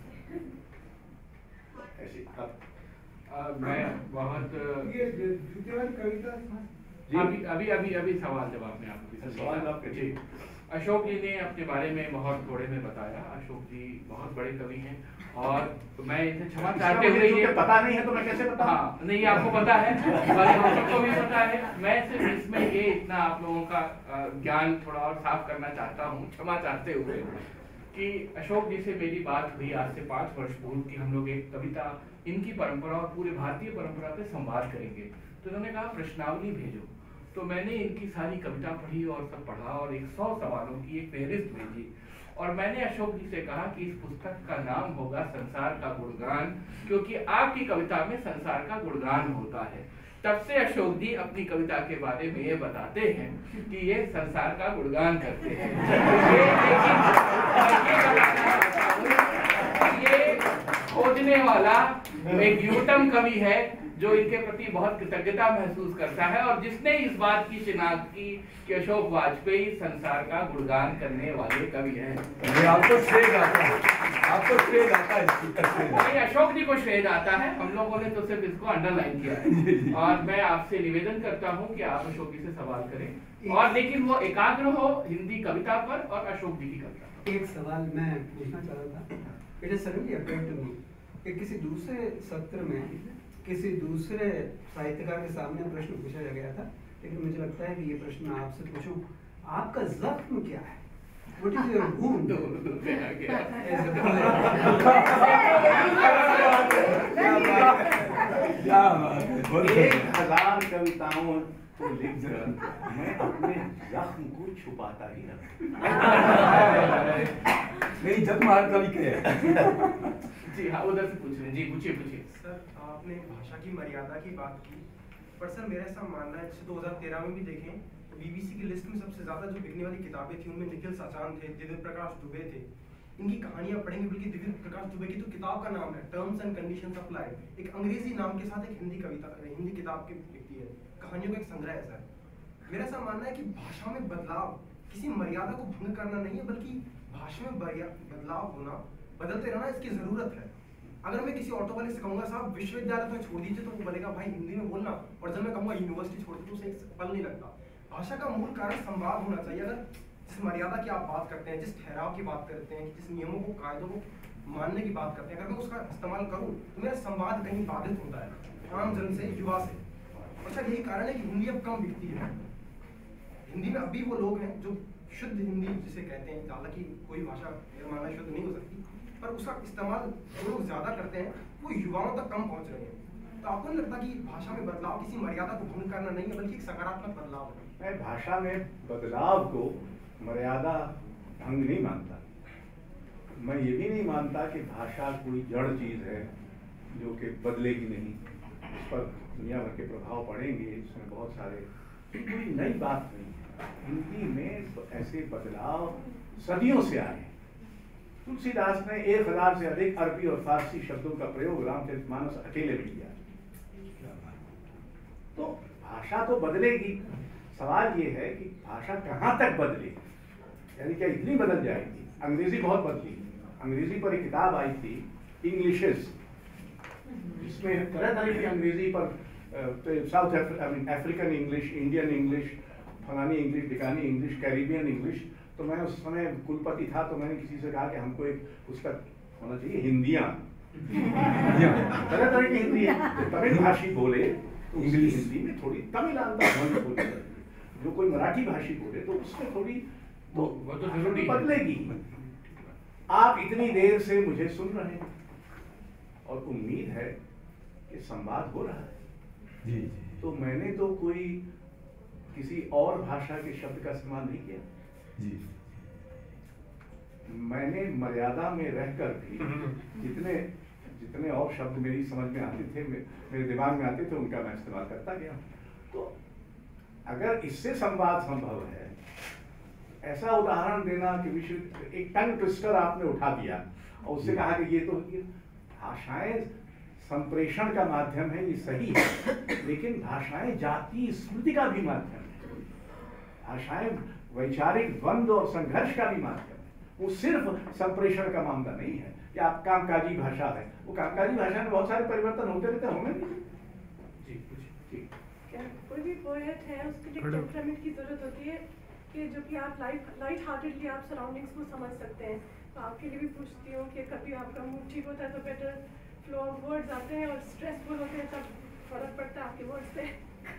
ऐसे मैं बहुत ये जूते वाली कविता अभी सवाल जवाब में आपको सवाल आपके जी। अशोक जी ने अपने बारे में बहुत थोड़े में बताया। अशोक जी बहुत बड़े कवि हैं और मैं इसे क्षमा चाहते हुए ये पता नहीं है तो मैं कैसे बताऊं? हाँ, नहीं आपको पता है, हम सबको भी पता है। मैं सिर्फ इसमें ये इतना आप लोगों का ज्ञान थोड़ा और साफ करना चाहता हूँ, क्षमा चाहते हुए, कि अशोक जी से मेरी बात हुई आज से 5 वर्ष पूर्व कि हम लोग एक कविता इनकी परंपरा और पूरे भारतीय परंपरा पे संवाद करेंगे। तो उन्होंने कहा प्रश्नावली भेजो। तो मैंने इनकी सारी कविता पढ़ी और सब पढ़ा और 100 सवालों की एक फहरिस्त भेजी और मैंने अशोक जी से कहा कि इस पुस्तक का नाम होगा संसार का गुणगान, क्योंकि आपकी कविता में संसार का गुणगान होता है। तब से अशोक जी अपनी कविता के बारे में ये बताते हैं कि ये संसार का गुणगान करते हैं। ये खोजने वाला एक न्यूनतम कवि है जो इनके प्रति बहुत कृतज्ञता महसूस करता है और जिसने इस बात की शिनाख्त की कि अशोक वाजपेयी संसार का गुणगान करने वाले कवि हैं। आपको श्रेय जाता है, आपको श्रेय जाता है, नहीं, अशोक जी को श्रेय जाता है, हम लोगों ने तो सिर्फ इसको अंडरलाइन किया है। और मैं आपसे निवेदन करता हूं कि आप अशोक जी से सवाल करें, और लेकिन वो एकाग्र हो हिंदी कविता पर और अशोक जी की कविता पर। एक सवाल मैं पूछना चाह रहा था, it is suddenly occurred to me कि किसी दूसरे सत्र में किसी दूसरे साहित्यकार के सामने प्रश्न पूछा गया था, लेकिन मुझे लगता है कि ये प्रश्न मैं आपसे पूछूं, आपका जख्म क्या है? What is your wound? क्या बात है। 1000 कविताओं को लिखकर मैं अपने जख्म को छुपाता ही रहा। नहीं, जख्म हर कवि के है। जी हाँ, उधर से पूछ रहे हैं। जी पूछिए। सर, आपने भाषा की मर्यादा की बात की, पर सर मेरा ऐसा मानना है, जैसे 2013 में भी देखें तो बीबीसी की लिस्ट में सबसे ज्यादा जो बिकने वाली किताबें थी उनमें निखिल साचान थे, दिव्य प्रकाश दुबे थे। इनकी कहानियां पढ़ेंगे, बल्कि दिव्य प्रकाश दुबे की तो किताब का नाम है टर्म्स एंड कंडीशंस अप्लाइड, एक अंग्रेजी नाम के साथ एक हिंदी कविता, हिंदी किताब की लिखती है, कहानियों का एक संग्रह है सर। मेरा ऐसा मानना है कि भाषा में बदलाव किसी मर्यादा को भंग करना नहीं है, बल्कि भाषा में बदलाव होना, बदलते रहना इसकी जरूरत है। अगर मैं किसी ऑटो वाले से कहूंगा साहब विश्वविद्यालय तो छोड़ दीजिए, तो वो बोलेगा भाई हिंदी में बोलना, और जब मैं कहूंगा यूनिवर्सिटी छोड़ दो तो उसे एक पल नहीं लगता। भाषा का मूल कारण संवाद होना चाहिए। अगर जिस मर्यादा की आप बात करते हैं, जिस ठहराव की बात करते हैं, जिस नियमों को, कायदों को मानने की बात करते हैं, अगर मैं उसका इस्तेमाल करूं तो मेरा संवाद कहीं बाधित होता है आम जन से, युवा से। अच्छा, यही कारण है कि हिंदी अब कम बिकती है। हिंदी में अभी वो लोग हैं जो शुद्ध हिंदी जिसे कहते हैं, हालांकि कोई भाषा मेरा मानना शुद्ध नहीं हो सकती, पर उसका इस्तेमाल जो लोग ज्यादा करते हैं वो युवाओं तक कम पहुंच रहे हैं। तो आपको नहीं लगता कि भाषा में बदलाव किसी मर्यादा को भंग करना नहीं है, बल्कि एक सकारात्मक बदलाव है? मैं भाषा में बदलाव को मर्यादा भंग नहीं मानता। मैं ये भी नहीं मानता कि भाषा कोई जड़ चीज है जो कि बदलेगी नहीं, उस पर दुनिया भर के प्रभाव पड़ेंगे, इसमें बहुत सारे, कोई नई बात नहीं है। हिंदी में ऐसे बदलाव सदियों से आए। तुलसीदास ने 1000 से अधिक अरबी और फारसी शब्दों का प्रयोग रामचरितमानस अकेले में किया। तो भाषा तो बदलेगी, सवाल ये है कि भाषा कहाँ तक बदलेगी, यानी क्या इतनी बदल जाएगी? अंग्रेजी बहुत बदली। अंग्रेजी पर एक किताब आई थी इंग्लिशेस, जिसमें तरह तरह की अंग्रेजी पर South African English, Indian English, फलानी इंग्लिश, ढिकानी इंग्लिश, कैरिबियन इंग्लिश। तो मैं उस समय कुलपति था, तो मैंने किसी से कहा कि हमको एक पुस्तक होना चाहिए हिंदियाँ, तरह तरह की हिंदी है। तमिल भाषी बोले तो इंग्लिश हिंदी में थोड़ी तमिल अंदाज बोले, जो कोई मराठी भाषी बोले तो उसमें थोड़ी तो वो तो जरूरी बदलेगी। आप इतनी देर से मुझे सुन रहे हैं और उम्मीद है कि संवाद हो रहा है। जी। तो मैंने तो कोई किसी और भाषा के शब्द का इस्तेमाल नहीं किया। जी। मैंने मर्यादा में रहकर भी जितने और शब्द मेरी समझ में आते थे, मेरे दिमाग में आते थे, उनका मैं इस्तेमाल करता गया। तो अगर इससे संवाद संभव है, ऐसा उदाहरण देना कि विश्व एक टंग ट्विस्टर आपने उठा दिया और उससे कहा कि ये तो भाषाएं संप्रेषण का माध्यम है, ये सही है, लेकिन भाषाएं जातीय स्मृति का भी माध्यम है, भाषाएं वैचारिक द्वंद्व और संघर्ष का भी माध्यम है। वो सिर्फ संप्रेषण का मामला नहीं है कि आप कामकाजी भाषा है, वो कामकाजी भाषा में बहुत सारे परिवर्तन होते रहते होंगे। जी, क्या कोई भी पोएट है, उसके लिए टेम्परामेंट की जरूरत होती है कि जो कि आप लाइट हार्टेडली आप सराउंडिंग्स को समझ सकते हैं। तो आपके लिए भी पूछती हूँ कि कभी आपका मूड ठीक होता है तो बेटर फ्लो ऑफ वर्ड्स आते हैं, और स्ट्रेसफुल होते हैं तब फर्क पड़ता है आपके वर्ड्स पे?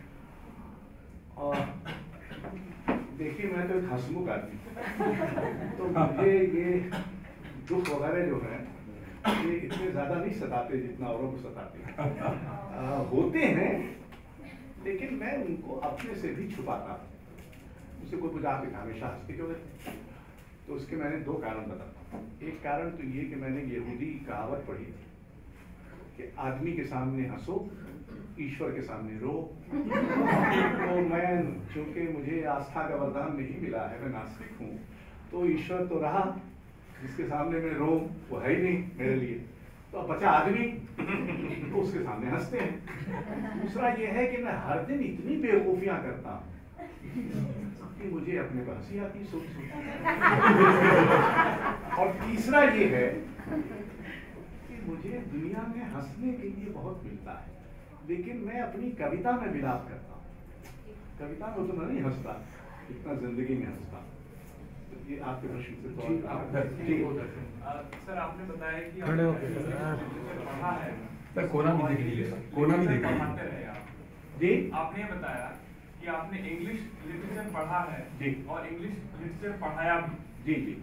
और देखिए, मैं तो एक हंसमुख आदमी, तो मुझे ये दुख वगैरह जो है ये इतने ज्यादा नहीं सताते जितना औरों को सताते होते हैं, लेकिन मैं उनको अपने से भी छुपाता हूँ। मुझसे कोई पूछा आपके हमेशा हंसते क्यों रहते, तो उसके मैंने दो कारण बताता हूँ। एक कारण तो ये कि मैंने यहूदी कहावत पढ़ी कि आदमी के सामने हंसो, ईश्वर के सामने रो। तो मैं, चूंकि मुझे आस्था का वरदान नहीं मिला है, मैं नास्तिक हूँ, तो ईश्वर तो रहा, जिसके सामने मैं रो वो है ही नहीं मेरे लिए, तो अब बचा आदमी तो उसके सामने हंसते हैं। दूसरा ये है कि मैं हर दिन इतनी बेवकूफियां करता हूं कि मुझे अपने को हंसी आती सोच सोच। और तीसरा ये है कि मुझे दुनिया में हंसने के लिए बहुत मिलता है, लेकिन मैं अपनी कविता में विलाप करता हूँ। कविता में उतना नहीं हंसता जितना जिंदगी में हंसता। ये आपके प्रश्न से सर आपने बताया कि खड़े होके पढ़ा है सर, कोना भी देख लीजिए, कोना भी देख लीजिए। पढ़ाते रहे आप। जी आपने ये बताया कि आपने इंग्लिश लिटरेचर पढ़ा है जी और इंग्लिश लिटरेचर पढ़ाया भी। जी जी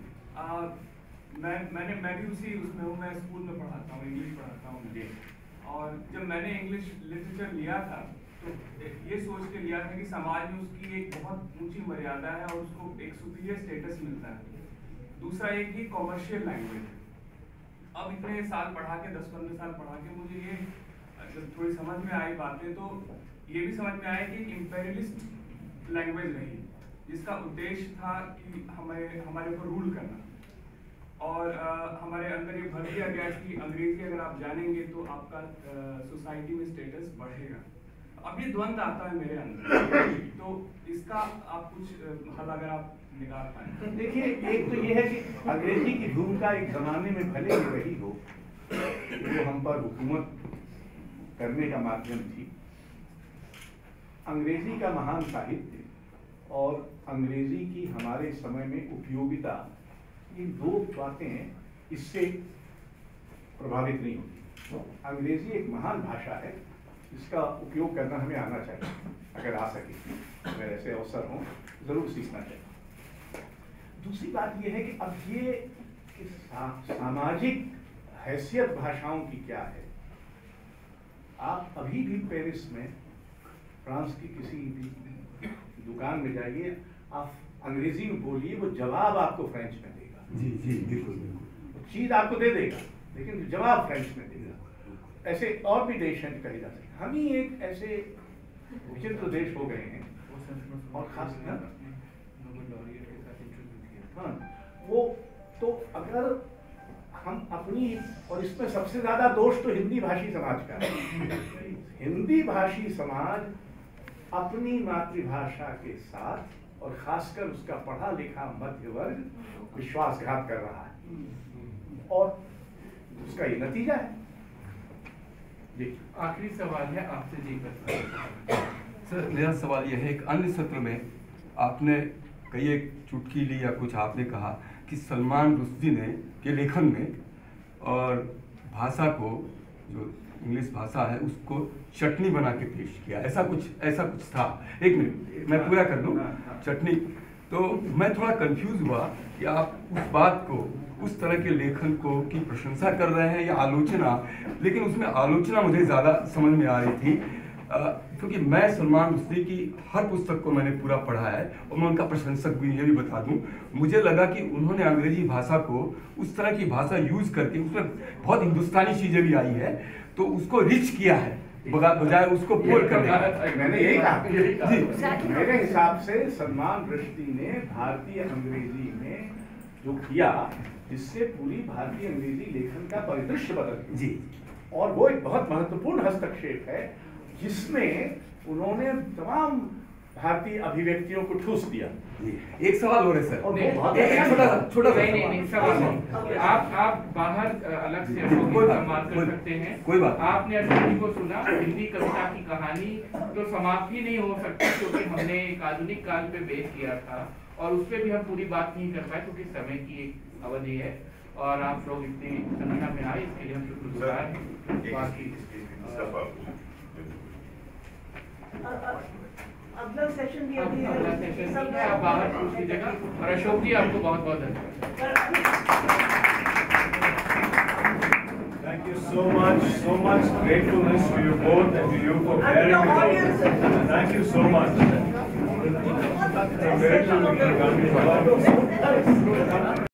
मैं भी उसी उसमें हूँ, मैं स्कूल में पढ़ाता हूँ, इंग्लिश पढ़ाता हूँ जी। और जब मैंने इंग्लिश लिटरेचर लिया था तो ये सोच के लिया था कि समाज में उसकी एक बहुत ऊंची मर्यादा है और उसको एक सुपीरियर स्टेटस मिलता है। दूसरा एक ही कॉमर्शियल लैंग्वेज है। अब इतने साल पढ़ा के 10-15 साल पढ़ा के मुझे ये जब थोड़ी समझ में आई बातें, तो ये भी समझ में आया कि इम्पेरियलिस्ट लैंग्वेज रही जिसका उद्देश्य था कि हमारे ऊपर रूल करना। और हमारे अंदर ये भर दिया गया कि अंग्रेजी अगर आप जानेंगे तो आपका सोसाइटी में स्टेटस बढ़ेगा। अब ये द्वंद्व आता है मेरे अंदर, तो इसका आप कुछ हल अगर आप निकाल पाए। देखिए, एक तो ये है कि अंग्रेजी की भूमिका एक जमाने में भले ही रही हो, जो हम पर हुकूमत करने का माध्यम थी। अंग्रेजी का महान साहित्य और अंग्रेजी की हमारे समय में उपयोगिता, ये दो बातें इससे प्रभावित नहीं होती। अंग्रेजी एक महान भाषा है, इसका उपयोग करना हमें आना चाहिए, अगर आ सके, अगर ऐसे अवसर हों जरूर सीखना चाहिए। दूसरी बात यह है कि अब ये कि सामाजिक हैसियत भाषाओं की क्या है। आप अभी भी पेरिस में, फ्रांस की किसी भी दुकान में जाइए, आप अंग्रेजी में बोलिए, वो जवाब आपको फ्रेंच में देगा। जी जी बिल्कुल बिल्कुल। चीज आपको दे देगा लेकिन जवाब फ्रेंच में देगा। ऐसे और भी देश हैं कहे जा सकते। हम ही एक ऐसे विचित्र देश हो गए हैं, और खास हाँ वो तो अगर हम अपनी, और इसमें सबसे ज्यादा दोष तो हिंदी भाषी समाज का है। हिंदी भाषी समाज अपनी मातृभाषा के साथ और खासकर उसका पढ़ा लिखा मध्य वर्ग विश्वासघात कर रहा है, और उसका ये नतीजा है। जी आखिरी सवाल है आपसे जी सर, मेरा सवाल यह है, एक अन्य सत्र में आपने कई एक चुटकी ली या कुछ आपने कहा कि सलमान रुश्दी ने के लेखन में और भाषा को, जो इंग्लिश भाषा है, उसको चटनी बना के पेश किया, ऐसा कुछ था। एक मिनट मैं पूरा कर दूं। चटनी, तो मैं थोड़ा कंफ्यूज हुआ कि आप उस बात को, उस तरह के लेखन को की प्रशंसा कर रहे हैं या आलोचना, लेकिन उसमें आलोचना मुझे ज़्यादा समझ में आ रही थी, क्योंकि मैं सलमान रुश्दी की हर पुस्तक को मैंने पूरा पढ़ा है और मैं उनका प्रशंसक भी, ये भी बता दूं। मुझे लगा कि उन्होंने अंग्रेजी भाषा को उस तरह की भाषा यूज करके, उसमें बहुत हिंदुस्तानी चीज़ें भी आई है, तो उसको रिच किया है बजाय उसको पोल करने का। मैंने यही कहा। मेरे हिसाब से सलमान रुश्दी ने भारतीय अंग्रेजी में जो किया, जिससे पूरी भारतीय अंग्रेजी लेखन का परिदृश्य बदल गया जी, और वो एक बहुत महत्वपूर्ण हस्तक्षेप है, जिसमें उन्होंने तमाम भारतीय अभिव्यक्तियों को ठूस दिया। एक सवाल हो रहा है सर, और एक छोटा सा नहीं सवाल नहीं। आप बाहर अलग से सम्मान कर सकते हैं, कोई बात। आपने अशोक को सुना, हिंदी कविता की कहानी तो समाप्त ही नहीं हो सकती, क्योंकि हमने एक आधुनिक काल पे बेस किया था और उस पर भी हम पूरी बात नहीं कर पाए क्योंकि समय की एक अवधि है, और आप लोग इतनी संख्या में आए, इसके लिए हम शुक्रगुजार हैं। बाकी अगला सेशन भी अभी अगला सेशन नहीं है, आप बाहर पूछ लीजिएगा। और अशोक जी, आपको बहुत बहुत धन्यवाद। Thank you so much gratefulness to you both and to you for bearing with us. Thank you so much.